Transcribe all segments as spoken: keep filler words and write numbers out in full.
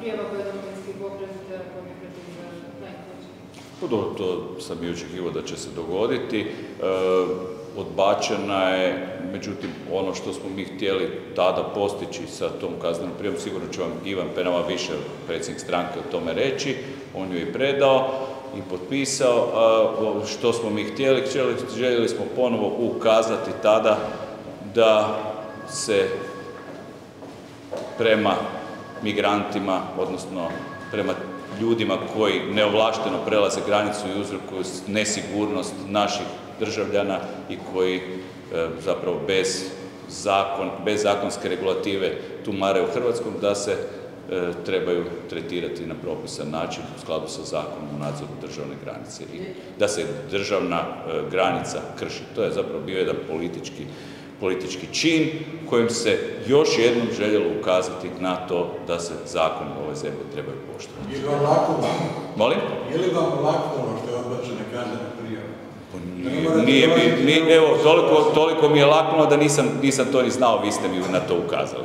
prijava koja je domovinski pokret protiv Plenkovića? To, to sam i očekivao da će se dogoditi. E, odbačena je, međutim, ono što smo mi htjeli tada postići sa tom kaznenom prijavom, sigurno će vam Ivan Penava više, predsjednik stranke, o tome reći. On ju je predao i potpisao. A, što smo mi htjeli? Htjeli, željeli smo ponovo ukazati tada da se prema migrantima, odnosno prema ljudima koji neovlašteno prelaze granicu i uzrokuju nesigurnost naših državljana i koji e, zapravo bez, zakon, bez zakonske regulative tumare u Hrvatskom, da se e, trebaju tretirati na propisan način u skladu sa zakonom o nadzoru državne granice i da se državna e, granica krši. To je zapravo bio jedan politički politički čin kojim se još jednom željelo ukazati na to da se zakon u ovoj zemlji trebaju poštovati. Je li vam laknulo? Molim? Je li vam laknulo što je odbačena kaznena prijava? Nije, nije, nije, evo, toliko, toliko mi je laknulo da nisam, nisam to ni znao, vi ste mi na to ukazali.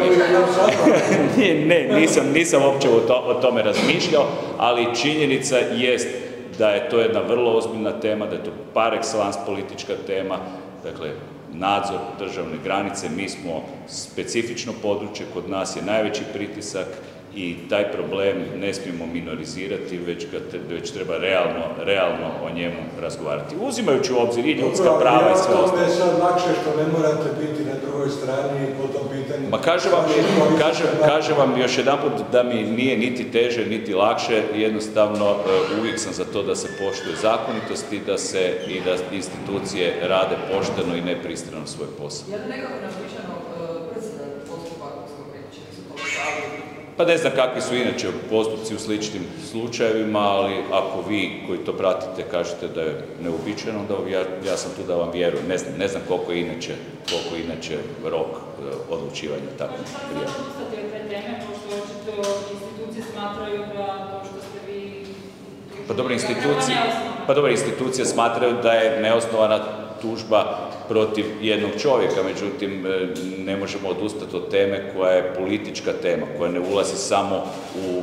ne, ne, nisam, nisam uopće o, to, o tome razmišljao, ali činjenica jest da je to jedna vrlo ozbiljna tema, da je to par excellence politička tema, dakle, nadzor državne granice. Mi smo specifično područje, kod nas je najveći pritisak i taj problem ne smijemo minorizirati, već, ga, već treba realno, realno o njemu razgovarati. Uzimajući u obzir i ljudska prava i sve ostalo. Dobro, je sad lakše što ne morate biti na drugoj strani po tom pitanju. Ma kažem vam, kažem, kažem vam još jedanput da mi nije niti teže, niti lakše, jednostavno uvijek sam za to da se poštuje zakonitosti, da se i da institucije rade pošteno i nepristrano svoj posao. Je li nekako napričano brzo postupak s Plenkovićem su to stavili? Pa ne znam kakvi su inače postupci u sličnim slučajevima, ali ako vi koji to pratite kažete da je neuobičajeno, onda ja, ja sam tu da vam vjerujem. Ne znam, ne znam koliko je inače, koliko je inače rok odlučivanja takvih prijava. Kako ćete odustati od te teme, pošto očito institucije smatraju da to što ste vi... Pa dobro, institucije, pa dobro, institucije smatraju da je neosnovana tužba protiv jednog čovjeka, međutim ne možemo odustati od teme koja je politička tema, koja ne ulazi samo u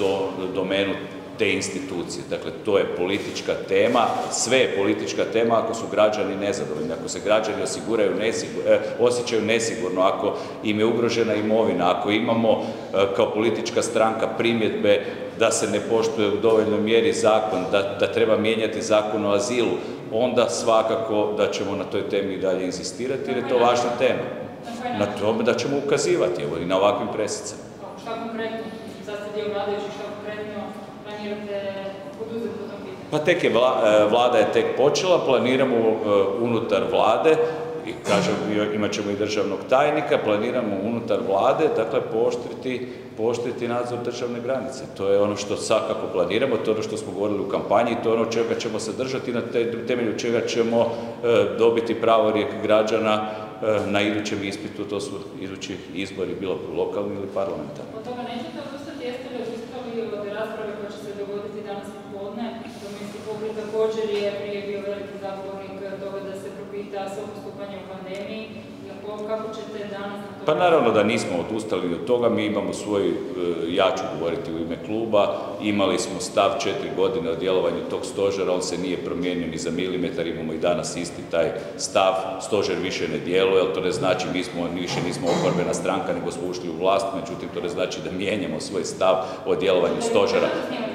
domenu te institucije. Dakle, to je politička tema, sve je politička tema ako su građani nezadovoljni, ako se građani osiguraju nesigur, osjećaju nesigurno, ako im je ugrožena imovina, ako imamo kao politička stranka primjedbe da se ne poštuje u dovoljnoj mjeri zakon, da, da treba mijenjati zakon o azilu, onda svakako da ćemo na toj temi i dalje inzistirati jer je to važna tema. Na tome da ćemo ukazivati, evo, i na ovakvim presicama. Šta konkretno, sad ste dio vladajući, šta konkretno planirate poduzeti po tom pitanju? Pa tek je, vla, vlada je tek počela, planiramo uh, unutar vlade, i kažem, imat ćemo i državnog tajnika, planiramo unutar vlade, dakle, pooštriti, pooštriti nadzor državne granice. To je ono što svakako planiramo, to je ono što smo govorili u kampanji, to je ono čega ćemo se držati, na te, temelju čega ćemo uh, dobiti pravorijek građana uh, na idućem ispitu, to su idući izbori, bilo lokalni ili parlamentarni. Od toga nećete odustati, jeste li odustali od rasprave koja će se dogoditi danas popodne? Domovinski pokret također je prije bio veliki zagovornik toga da se propita svo postupanje u pandemiji. Kako ćete danas na to? Pa naravno da nismo odustali od toga, mi imamo svoj, ja ću govoriti u ime kluba, imali smo stav četiri godine o djelovanju tog stožera, on se nije promijenio ni za milimetar, imamo i danas isti taj stav, stožer više ne djeluje, ali to ne znači mi smo, više nismo oporbena stranka, nego smo ušli u vlast, međutim to ne znači da mijenjamo svoj stav o djelovanju stožera.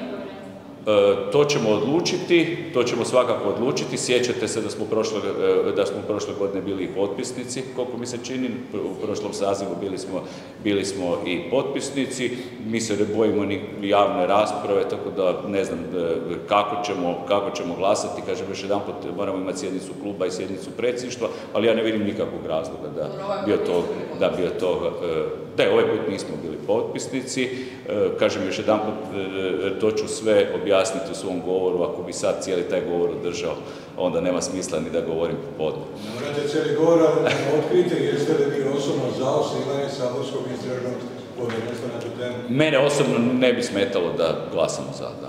E, to ćemo odlučiti, to ćemo svakako odlučiti. Sjećate se da smo prošle, da smo prošle godine bili i potpisnici, koliko mi se čini, u prošlom sazivu bili smo, bili smo i potpisnici. Mi se ne bojimo ni javne rasprave, tako da ne znam kako ćemo, kako ćemo glasati. Kažem još jedan put, moramo imati sjednicu kluba i sjednicu predsjedništva, ali ja ne vidim nikakvog razloga da bio to, da bio to, da ovaj put nismo bili potpisnici. Kažem još jedan put, to ću sve objasniti u svom govoru, ako bi sad cijeli taj govor održao, onda nema smisla ni da govorim popodne. Ne morate cijeli govor, ali otkrite, jeste li vi osobno za osnivanje saborskog istražnog povjerenstva na tu temu? Mene osobno ne bi smetalo da glasamo za, da.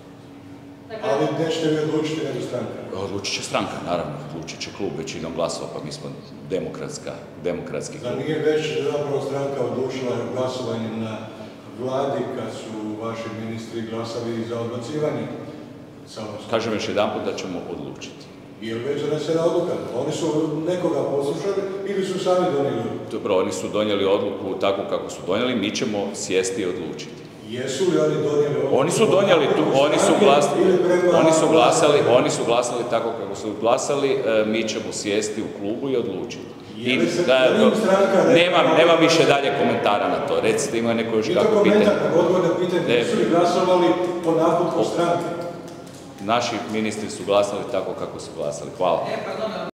Ali nećete vi odlučiti nego stranka? Odlučit će stranka, naravno, odlučit će klub većinom glasova, pa mi smo demokratska, demokratski klub. Da nije već zapravo stranka odlučila glasovanjem na vladi kad su vaši ministri glasali za odbacivanje? Kažem još jedan put da ćemo odlučiti. Je li već donesena odluka? Oni su nekoga poslušali ili su sami donijeli odluku? Dobro, oni su donijeli odluku tako kako su donijeli, mi ćemo sjesti i odlučiti. Jesu li oni donijeli odluku? Oni su donijeli tu, oni su glasali, oni su glasali, oni su glasali tako kako su glasali, mi ćemo sjesti u klubu i odlučiti. I, da, do, nemam, nemam više dalje komentara na to. Recite, ima neko još kako pitanje. Nije to komentar, nego odgovor na pitanje, nisu li glasovali po naputku stranke? Naši ministri su glasali tako kako su glasali. Hvala.